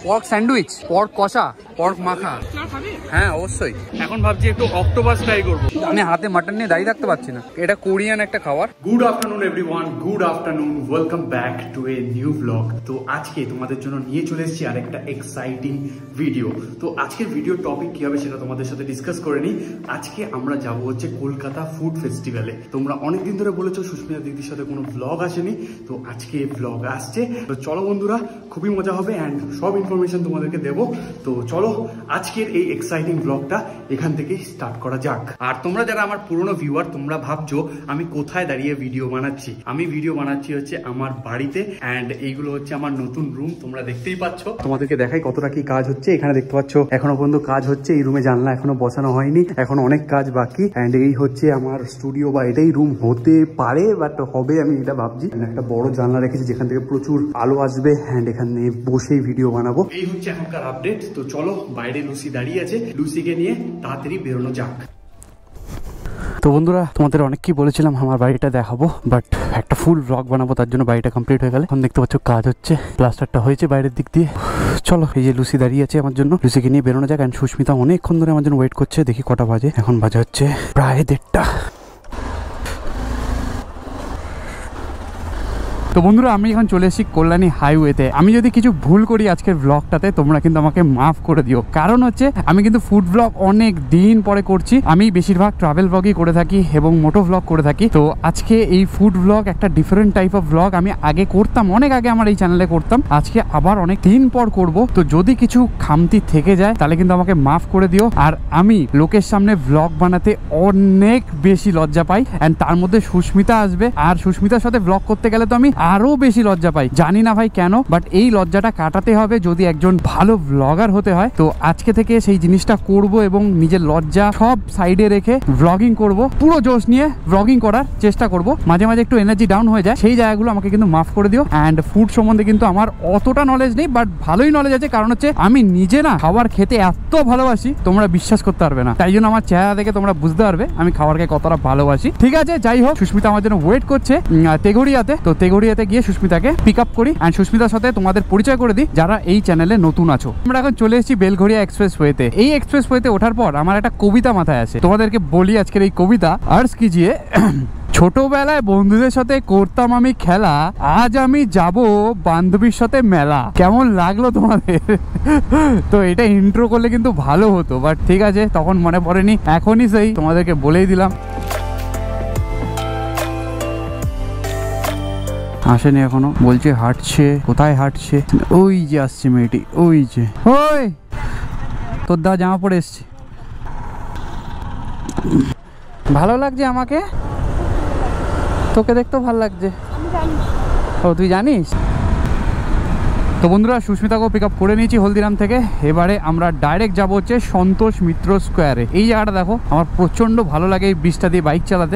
Pork sandwich, pork কষা, pork মাখা। হ্যাঁ অবশ্যই। এখন ভাবছি একটু অক্টোপাস ট্রাই করবো। আমি হাতে মাটন নিয়ে দাঁড়িয়ে থাকতে পারছি না। এটা কোরিয়ান একটা খাবার। Good afternoon everyone, good afternoon, welcome back to a new blog. তো আজকে তোমাদের জন্য নিয়ে চলে এসেছি আর একটা এক্সাইটিং ভিডিও। তো আজকের ভিডিও টপিক কি হবে সেটা তোমাদের সাথে ডিসকাস করে নিই। আজকে আমরা যাব হচ্ছে কলকাতা ফুড ফেস্টিভ্যালে। তোমরা অনেকদিন ধরে বলেছো সুস্মিতা দিদির সাথে কোনো ব্লগ আসেনি, তো আজকে ব্লগ আসছে। তো চলো বন্ধুরা, খুবই মজা হবে অ্যান্ড সব ইনফরমেশন তোমাদেরকে দেবো। তো চলো আজকের এই এক্সাইটিং ব্লগটা এখান থেকে স্টার্ট করা যাক। আর তোমরা যারা আমার পুরনো ভিউয়ার, তোমরা ভাবছো আমি কোথায় দাঁড়িয়ে ভিডিও বানাচ্ছি। আমি ভিডিও বানাচ্ছি হচ্ছে আমার বাড়িতে অ্যান্ড এইগুলো হচ্ছে আমার নতুন রুম। তোমরা দেখতেই পাচ্ছ, তোমাদেরকে দেখাই কতটা কি কাজ হচ্ছে। এখানে দেখতে পাচ্ছ এখনো পর্যন্ত কাজ হচ্ছে। এই রুমে জানলা এখনো বসানো হয়নি, এখন অনেক কাজ বাকি। অ্যান্ড এই হচ্ছে আমার স্টুডিও বা এটাই রুম হতে পারে, বাট হবে আমি এটা ভাবছি। একটা বড় জানলা রেখেছি যেখান থেকে প্রচুর আলো আসবে অ্যান্ড এখানে বসেই ভিডিও বানাবো। এই হচ্ছে এখনকার আপডেট। তো চলো, বাইরে লুসি দাঁড়িয়ে আছে, লুসিকে নিয়ে তাড়াতাড়ি বেরোনো যাক। তো বন্ধুরা, তোমাদের অনেককেই বলেছিলাম আমার বাড়িটা দেখাবো, বাট একটা ফুল ব্লগ বানাবো, তার জন্য বাড়িটা কমপ্লিট হয়ে গেলে এখন দেখতে পাচ্ছ কাজ হচ্ছে, প্লাস্টারটা হয়েছে বাইরের দিক দিয়ে। চলো, এই যে লুসি দাঁড়িয়ে আছে আমার জন্য, লুসিকে নিয়ে বেরোনো যাক। অ্যান্ড সুস্মিতা অনেকক্ষণ ধরে আমার জন্য ওয়েট করছে। দেখি কটা বাজে, এখন বাজে হচ্ছে প্রায় 1:30। তো বন্ধুরা, আমি এখন চলে এসেছি কল্যাণী হাইওয়েতে। আমি যদি কিছু ভুল করি আজকের ব্লগটাতে, তোমরা কিন্তু আমাকে মাফ করে দিও। কারণ হচ্ছে আমি কিন্তু ফুড ব্লগ অনেক দিন পরে করছি। আমি বেশিরভাগ ট্রাভেল ব্লগই করে থাকি এবং মোটো ব্লগ করে থাকি। তো আজকে এই ফুড ব্লগ একটা ডিফারেন্ট টাইপ অফ ব্লগ। আমি আগে করতাম, অনেক আগে আমার এই চ্যানেলে করতাম, আজকে আবার অনেক দিন পর করব। তো যদি কিছু খামতি থেকে যায় তাহলে কিন্তু আমাকে মাফ করে দিও। আর আমি লোকের সামনে ব্লগ বানাতে অনেক বেশি লজ্জা পাই, অ্যান্ড তার মধ্যে সুস্মিতা আসবে, আর সুস্মিতার সাথে ব্লগ করতে গেলে তো আমি আরো বেশি লজ্জা পাই। জানি না ভাই কেন, বাট এই লজ্জাটা কাটাতে হবে যদি একজন ভালো ব্লগার হতে হয়। তো আজকে থেকে সেই জিনিসটা করব এবং নিজের লজ্জা সব সাইডে রেখে ব্লগিং করব, পুরো জোশ নিয়ে ব্লগিং করার চেষ্টা করব। মাঝে মাঝে একটু এনার্জি ডাউন হয়ে যায়, সেই জায়গাগুলো আমাকে কিন্তু মাফ করে দিও। অ্যান্ড ফুড সম্বন্ধে কিন্তু আমার অতটা নলেজ নেই, বাট ভালোই নলেজ আছে। কারণ হচ্ছে আমি নিজে না খাবার খেতে এত ভালোবাসি, তোমরা বিশ্বাস করতে পারবে না। তাই জন্য আমার চেহারা দেখে তোমরা বুঝতে পারবে আমি খাবারকে কতটা ভালোবাসি। ঠিক আছে, যাই হোক, সুস্মিতা আমার জন্য ওয়েট করছে তেঘড়িয়াতে। তো তেঘড়িয়াতে গিয়ে সুস্মিতাকে পিক আপ করি অ্যান্ড সুস্মিতার সাথে তোমাদের পরিচয় করে দিই যারা এই চ্যানেলে নতুন আছো। আমরা এখন চলে এসেছি বেলঘড়িয়া এক্সপ্রেস ওয়েতে। এই এক্সপ্রেস ওয়েতে ওঠার পর আমার একটা কবিতা মাথায় আসে, তোমাদেরকে বলি আজকের এই কবিতা। আর্জ কিজিয়ে। ছোটবেলায় বন্ধুদের সাথে করতাম আমি খেলা, আজ আমি যাব বান্ধবীর সাথে মেলা। কেমন লাগলো তোমাদের? তো এটা ইন্ট্রো করলে কিন্তু ভালো হতো, বাট ঠিক আছে, তখন মনে পড়েনি, এখনই সেই তোমাদেরকে বলেই দিলাম। আসেনি এখনো, বলছে হাঁটছে। কোথায় হাঁটছে? ওই যে আসছে মেয়েটি, ওই যে। ওই তোর দা জামা পরে এসছে, ভালো লাগছে আমাকে, তোকে দেখতেও ভালো লাগছে। ও তুই জানিস? তো বন্ধুরা, সুস্মিতাকেও পিক আপ করে নিয়েছি হলদিরাম থেকে। এবারে আমরা ডাইরেক্ট যাবো হচ্ছে সন্তোষ মিত্র স্কোয়ারে। এই জায়গাটা দেখো, আমার প্রচন্ড ভালো লাগে এই ব্রিজটা দিয়ে বাইক চালাতে।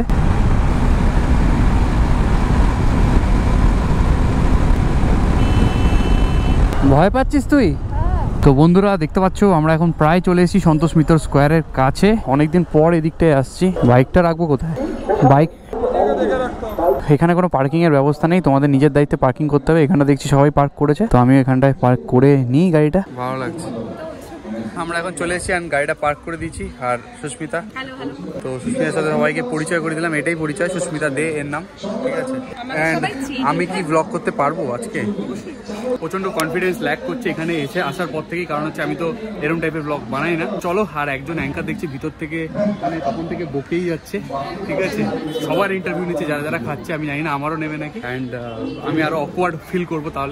ভয় পাচ্ছিস তুই? তো বন্ধুরা, দেখতে পাচ্ছ আমরা এখন প্রায় চলে এসেছি সন্তোষ মিত্র স্কোয়ারের কাছে। অনেকদিন পর এদিকটায় আসছি। বাইকটা রাখবো কোথায়? বাইক এখানে কোনো পার্কিং এর ব্যবস্থা নেই, তোমাদের নিজের দায়িত্বে পার্কিং করতে হবে। এখানটা দেখছি সবাই পার্ক করেছে, তো আমি এখানটায় পার্ক করে নিই গাড়িটা। ভালো লাগছে। আমরা এখন চলে এসেছি আর গাড়িটা পার্ক করে দিয়েছি। আর সুস্মিতা, তো সুস্মিতার সাথে সবাইকে পরিচয় করে দিলাম। এটাই পরিচয়, সুস্মিতা দে এর নাম। ঠিক আছে। অ্যান্ড আমি কি ব্লগ করতে পারবো আজকে? প্রচন্ড কনফিডেন্স ল্যাক করছে এখানে এসে আসার পর থেকেই, কারণ হচ্ছে আমি তো এরকম টাইপের ব্লগ বানাই না। চলো, আর একজন অ্যাঙ্কার দেখছি ভিতর থেকে, মানে তখন থেকে বকেই যাচ্ছে। ঠিক আছে, সবার ইন্টারভিউ নিচ্ছে যারা যারা খাচ্ছে। আমি জানি না আমারও নেবে নাকি, অ্যান্ড আমি আরো অকওয়ার্ড ফিল করবো তাহলে।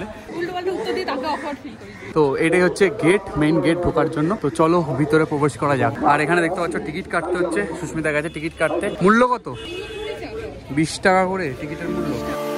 তো এটাই হচ্ছে গেট, মেইন গেট ঢোকার জন্য। তো চলো ভিতরে প্রবেশ করা যাক। আর এখানে দেখতে পাচ্ছ টিকিট কাটতে হচ্ছে, সুস্মিতা গেছে টিকিট কাটতে। মূল্য কত? 20 টাকা করে টিকিটের মূল্য।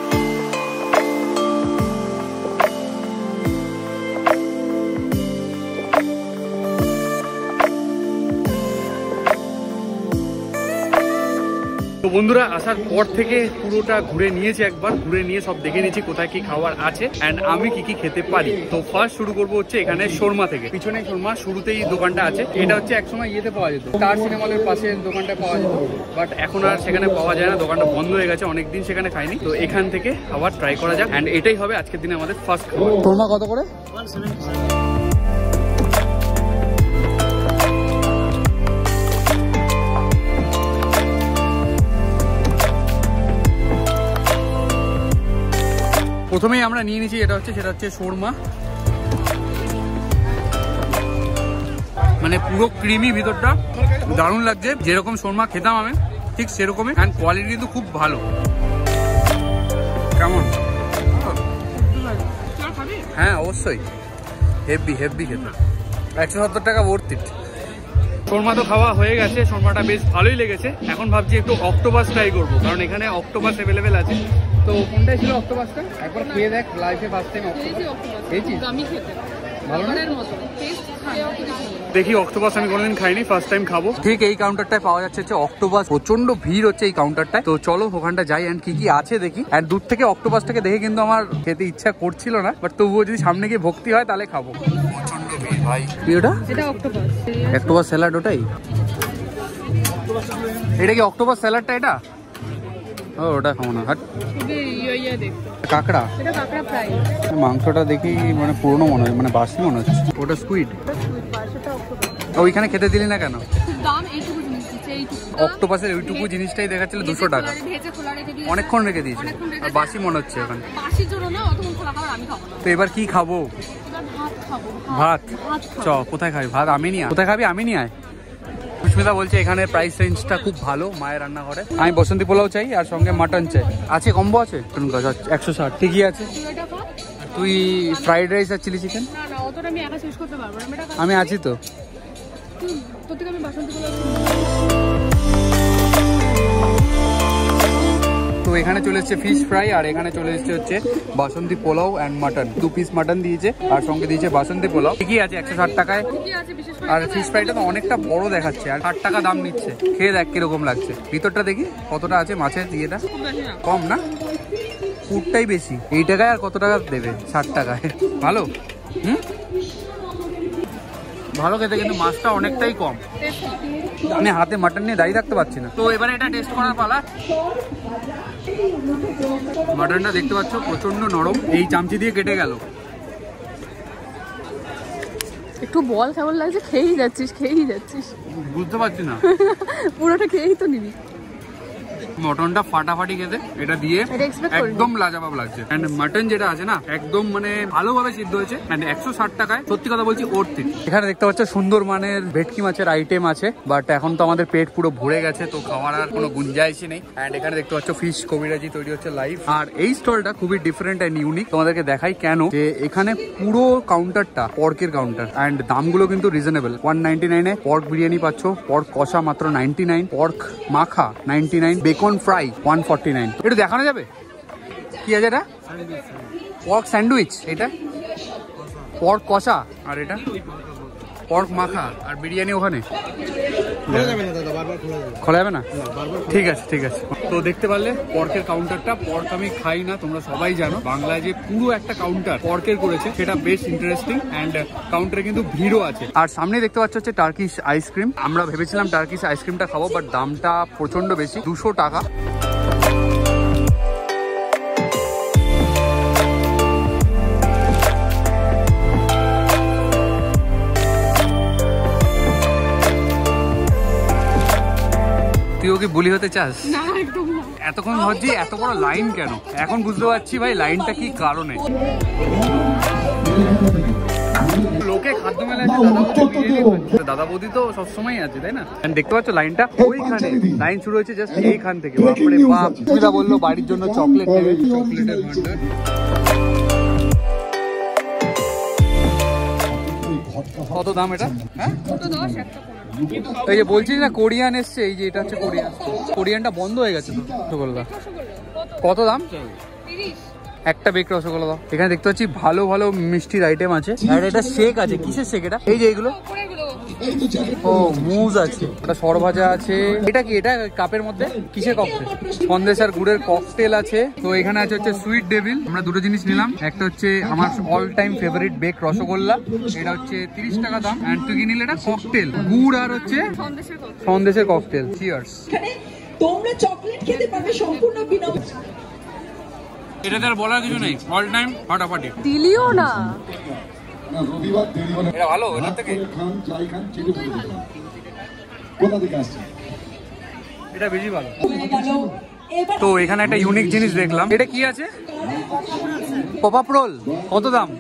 তো বন্ধুরা, আসার পর থেকে পুরোটা ঘুরে নিয়েছি, একবার ঘুরে নিয়ে সব দেখে নিয়েছি কোথায় কি খাবার আছে এন্ড আমি কি কি খেতে পারি। তো ফার্স্ট শুরু করবো হচ্ছে এখানে শর্মা থেকে। পিছনে শর্মা শুরুতেই দোকানটা আছে। এটা হচ্ছে একসময় ইয়েতে পাওয়া যেত, স্টার সিনেমা হলের পাশে দোকানটা পাওয়া যেত, বাট এখন আর সেখানে পাওয়া যায় না, দোকানটা বন্ধ হয়ে গেছে, অনেকদিন সেখানে খাইনি। তো এখান থেকে আবার ট্রাই করা যাক এন্ড এটাই হবে আজকের দিনে আমাদের ফার্স্ট খাবার। শর্মা কত করে? 170। প্রথমেই আমরা নিয়ে নিয়েছি সেটা হচ্ছে শোরমা, মানে পুরো ক্রিমি ভিতরটা, দারুণ লাগছে। যেরকম শোরমা খেতাম আমি ঠিক সেরকমই, অ্যান্ড কোয়ালিটি কিন্তু খুব ভালো। কেমন? হ্যাঁ অবশ্যই, হেভি খেতে, 170 টাকা ওয়ার্থ ইট। শোরমা তো খাওয়া হয়ে গেছে, শোরমাটা বেশ ভালোই লেগেছে। এখন ভাবছি একটু অক্টোপাস ট্রাই করবো, কারণ এখানে অক্টোপাস অ্যাভেলেবেল আছে। তো কোনটাই ছিল অক্টোপাসটা? একবার খেয়ে দেখ, লাইফে ফার্স্ট টাইম খেয়েছিস? ভালো না? দেখি, অক্টোপাস আমি কোনোদিন খাইনি, ফার্স্ট টাইম খাবো। ঠিক এই কাউন্টারটায় পাওয়া যাচ্ছে অক্টোপাস, প্রচন্ড ভিড় হচ্ছে এই কাউন্টারটায়। তো চলো ওখানটা যাই এন্ড কি আছে দেখি। আর দূর থেকে অক্টোপাসটাকে দেখে কিন্তু আমার খেতে ইচ্ছা করছিল না, বাট তবুও যদি সামনে গিয়ে ভক্তি হয় তাহলে খাবো। প্রচন্ড ভিড় ভাই। কি ওটা? অক্টোপাস স্যালাড, ওটাই? এটা কি অক্টোপাস স্যালাডটা? এটা ওটা খাবো না, হাট। কাঁকড়া, মাংসটা দেখি মানে পুরনো মনে হয়, মানে বাসি মনে হচ্ছে। ওটা স্কুইড। ওইখানে খেতে দিলি না কেন? অক্টোপাসের ওইটুকু জিনিসটাই দেখাচ্ছিল 200 টাকা, অনেকক্ষণ রেখে দিয়েছে আর বাসি মনে হচ্ছে এখন। তো এবার কি খাবো? ভাত। চ, কোথায় খাবি ভাত? আমি নিয়ে কোথায় খাবি? আমি নিয়ে আয়। সুস্মিতা বলছে এখানে প্রাইস রেঞ্জটা খুব ভালো মায়ের রান্নাঘরে। আমি বসন্তী পোলাও চাই আর সঙ্গে মাটন চাই। আছে কম্বো আছে? 160 ঠিকই আছে। তুই ফ্রাইড রাইস আর চিলি চিকেন? আমি আছি তো। তো এখানে চলে এসছে ফিশ ফ্রাই, আর এখানে চলে এসছে হচ্ছে basanti pulao and mutton. 2 piece mutton দিয়েছে আর সঙ্গে দিয়েছে বাসন্তী পোলাও। ঠিকই আছে 160 টাকায়। আর ফিশ ফ্রাইটা তো অনেকটা বড় দেখাচ্ছে, আর 60 টাকা দাম নিচ্ছে। খেয়ে দেখ কিরকম লাগছে। ভিতরটা দেখি কতটা আছে মাছের ইয়েটা। কম না, পুরটাই বেশি। এই টাকায় আর কত টাকা দেবে? 60 টাকায়। ভালো, ভালো খেতে, কিন্তু মাছটা অনেকটাই কম। আমি হাতে মাটন নিয়ে দাঁড়িয়ে থাকতে পারছি না। তো এবারে এটা টেস্ট করার পালা। মাটনটা দেখতে পাচ্ছ প্রচন্ড নরম, এই চামচি দিয়ে কেটে গেল। একটু বল কেমন লাগছে? খেয়েই যাচ্ছিস। বুঝতে পারছি না, পুরোটা খেয়েই তো নিবি। মটনটা ফাটাফাটি খেতে, এটা দিয়ে একদম লাজবাব লাগছে। এন্ড মাটন যেটা আছে না, একদম মানে ভালোভাবে সিদ্ধ হয়েছে। এন্ড 160 টাকায় সত্যি কথা বলছি ওর্থ ইট। এখানে দেখতে পাচ্ছ সুন্দর মানের ভেটকি মাছের আইটেম আছে, বাট এখন তো আমাদের পেট পুরো ভরে গেছে, তো খাওয়ার আর কোনো গুঞ্জাইশই নেই। এন্ড এখানে দেখতে পাচ্ছ ফিশ কবিরাজি তৈরি হচ্ছে লাইভ। আর এই স্টলটা খুবই ডিফারেন্ট এন্ড ইউনিক। তোমাদেরকে দেখাই কেন। যে এখানে পুরো কাউন্টারটা পর্কের কাউন্টার, এন্ড দামগুলো কিন্তু রিজনেবল। 199 এ পর্ক বিরিয়ানি পাচ্ছ, পর্ক কষা মাত্র 99, পর্ক মাখা 99, বেকন ফ্রাই 149। এটা দেখানো যাবে? কি আছে এটা? পর্ক স্যান্ডউইচ, এটা পর্ক কষা, আর এটা পর্ক মাখা, আর বিরিয়ানি ওখানে খোলা যাবে না? ঠিক আছে। তো দেখতে পারলে পর্কের কাউন্টারটা। পর্ক আমি খাই না, তোমরা সবাই জানো। বাংলায় যে পুরো একটা কাউন্টার পর্কের করেছে সেটা বেশ ইন্টারেস্টিং, অ্যান্ড কাউন্টারে কিন্তু ভিড়ও আছে। আর সামনে দেখতে পাচ্ছ হচ্ছে টার্কিশ আইসক্রিম। আমরা ভেবেছিলাম টার্কিশ আইসক্রিমটা খাবো, বাট দামটা প্রচন্ড বেশি, 200 টাকা। তুই ওকে বুলি হতে চাস? এতক্ষণ ভাবছি এত বড় লাইন কেন, এখন বুঝতে পারছি ভাই লাইনটা কি কারণে। লোকে খাদ্য মেলায় দাদা বৌদি তো সবসময় আছে, তাই না? দেখতে পাচ্ছ লাইনটা ওইখানে, লাইন শুরু হয়েছে জাস্ট এইখান থেকে। বাপরে বাপ, সুবিধা বললো বাড়ির জন্য চকলেট নেবে, চকলেটের ভান্ডার। কত দাম এটা? হ্যাঁ এই যে বলছিস না কোরিয়ান এসছে, এই যে এটা হচ্ছে কোরিয়ান। কোরিয়ানটা বন্ধ হয়ে গেছে তো। রসগোল্লা কত দাম? 30। একটা বেক রসগোল্লা দাও। এখানে দেখতে পাচ্ছি ভালো ভালো মিষ্টির আইটেম আছে, আর এটা শেক আছে। কিসের শেক এটা? এই যে এগুলো, ও মুজ আছে, এটা সরভাজা আছে। এটা কি? এটা কাপের মধ্যে কিসের ককটেল? সন্দেশ আর গুড়ের ককটেল আছে। তো এখানে আছে হচ্ছে সুইট ডেভিল। আমরা দুটো জিনিস নিলাম। একটা হচ্ছে আমার all time favourite bake rasgulla, এটা হচ্ছে 30 টাকা দাম। এন্ড তুই কি নিলে? এটা ককটেল, গুড় আর হচ্ছে সন্দেশের ককটেল। চিয়ার্স। তোমরা চকলেট খেতে পারবে সম্পূর্ণ বিনামূল্যে। এটাতে আর বলার কিছু নেই, অল টাইম ফাটাফাটি। দিলিও না রবিবার দেরি হলে এটা ভালো। এটা থেকে খান চাই খান চিনি কোথা থেকে আসছে? এটা বেশি ভালো। হয়ে গেল এবার তো এখানে একটা ইউনিক জিনিস দেখলাম, এটা কি আছে? পপ আপ রোল, কত দাম?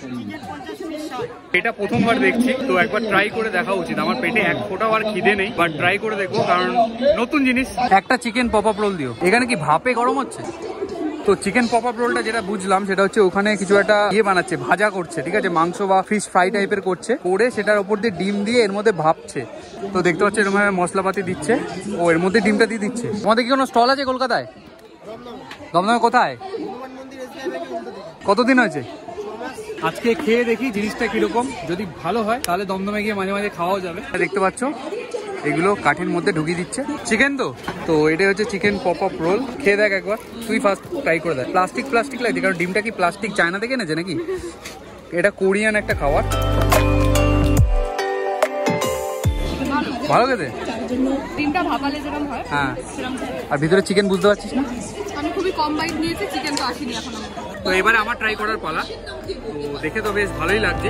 এটা প্রথমবার দেখছি, তো একবার ট্রাই করে দেখা উচিত। আমার পেটে এক ফোঁটাও আর খিদে নেই, বাট ট্রাই করে দেখবো, কারণ নতুন জিনিস। একটা চিকেন পপ আপ রোল দিও। এখানে কি ভাপে গরম হচ্ছে? তো চিকেন পপ আপ রোলটা যেটা বুঝলাম সেটা হচ্ছে ওখানে কিছু একটা বানাচ্ছে, ভাজা করছে, ঠিক আছে, মাংস বা ফিশ ফ্রাই টাইপের করছে, করে সেটার উপর দিয়ে ডিম দিয়ে এর মধ্যে ভাপছে। তো দেখতে পাচ্ছি এরকম মশলাপাতি দিচ্ছে, ও এর মধ্যে ডিমটা দিয়ে দিচ্ছে। তোমাদের কি কোনো স্টল আছে কলকাতায়? দমদমে কোথায়? কতদিন হয়েছে? আজকে খেয়ে দেখি জিনিসটা কিরকম, যদি ভালো হয় তাহলে দমদমে গিয়ে মাঝে মাঝে খাওয়াও যাবে। দেখতে পাচ্ছ এগুলো কাঠের মধ্যে ঢুকিয়ে দিচ্ছে চিকেন। তো এটা হচ্ছে চিকেন পপ আপ রোল, খেয়ে দেখ একবার, তুই ফার্স্ট ট্রাই করে দেখ। প্লাস্টিক লাগছে, কারণ ডিমটা কি প্লাস্টিক চায়না থেকে এনেছে নাকি? এটা কোরিয়ান একটা খাবার। ভালো খেতে? ডিমটা ভাপালে যেরকম হয় হ্যাঁ, সেরকম। আর ভিতরে চিকেন বুঝতে পারছিস না? আমি খুবই কম বাইট নিয়েছি, চিকেন তো আসেনি এখনো। তো এবারে আমার ট্রাই করার পালা। তো দেখে তো বেশ ভালোই লাগছে,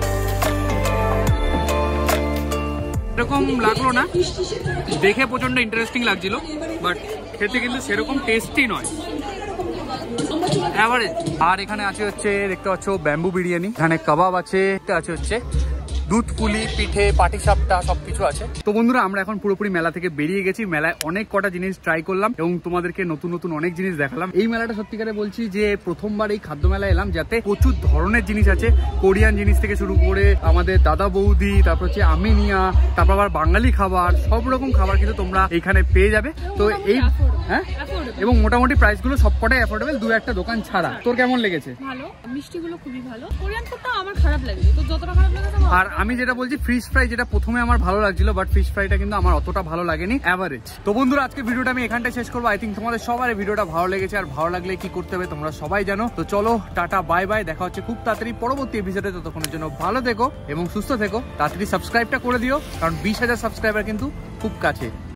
এরকম লাগলো না, দেখে প্রচন্ড ইন্টারেস্টিং লাগছিল, বাট খেতে কিন্তু সেরকম টেস্টি নয়, এভারেজ। আর এখানে আছে হচ্ছে দেখতে পাচ্ছ ব্যাম্বু বিরিয়ানি, এখানে কাবাব আছে, আছে হচ্ছে দুধ পুলি, পিঠে, পাটিসাপটা, সবকিছু আছে। তো বন্ধুরা আমরা এখন পুরোপুরি মেলা থেকে বেরিয়ে গেছি। মেলায় অনেক কটা জিনিস ট্রাই করলাম এবং তোমাদেরকে নতুন নতুন অনেক জিনিস দেখালাম। এই মেলাটা সত্যিকারে বলছি যে প্রথমবার এই খাদ্য মেলায় এলাম, যাতে প্রচুর ধরনের জিনিস আছে, কোরিয়ান জিনিস থেকে শুরু করে আমাদের দাদা বৌদি, তারপর হচ্ছে আমিনিয়া, তারপর আবার বাঙালি খাবার, সব রকম খাবার কিন্তু তোমরা এখানে পেয়ে যাবে। তো এই হ্যাঁ, এবং মোটামুটি প্রাইসগুলো সবকটাই অ্যাফোর্ডেবল, দু একটা দোকান ছাড়া। তোর কেমন লেগেছে? ভালো, মিষ্টিগুলো খুবই ভালো। কোরিয়ান ফুডটা আমার খারাপ লাগেনি, তো যতটা খারাপ লেগেছে। আর আমি যেটা বলছি ফিশ ফ্রাই, যেটা প্রথমে আমার ভালো লাগছিল, বাট ফিশ ফ্রাইটা কিন্তু আমার অতটা ভালো লাগেনি, অ্যাভারেজ। তো বন্ধুরা আজকে ভিডিওটা আমি এখানটায় শেষ করবো। আই থিঙ্ক তোমাদের সবার ভিডিওটা ভালো লেগেছে, আর ভালো লাগলে কি করতে হবে তোমরা সবাই জানো। তো চলো টাটা বাই বাই, দেখা হচ্ছে খুব তাড়াতাড়ি পরবর্তী এপিসোডে। ততক্ষণের জন্য ভালো থেকো এবং সুস্থ থেকো। তাড়াতাড়ি সাবস্ক্রাইবটা করে দিও, কারণ 20,000 সাবস্ক্রাইবার কিন্তু খুব কাছে।